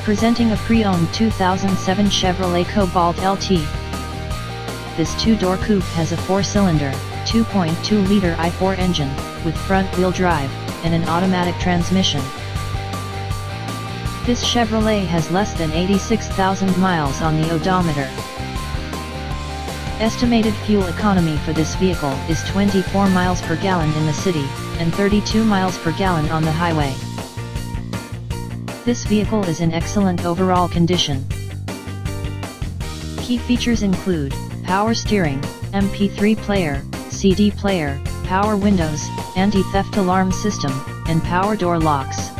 Presenting a pre-owned 2007 Chevrolet Cobalt LT. This two-door coupe has a 4-cylinder, 2.2-liter i4 engine, with front-wheel drive, and an automatic transmission. This Chevrolet has less than 86,000 miles on the odometer. Estimated fuel economy for this vehicle is 24 miles per gallon in the city, and 32 miles per gallon on the highway. This vehicle is in excellent overall condition. Key features include power steering, MP3 player, CD player, power windows, anti-theft alarm system, and power door locks.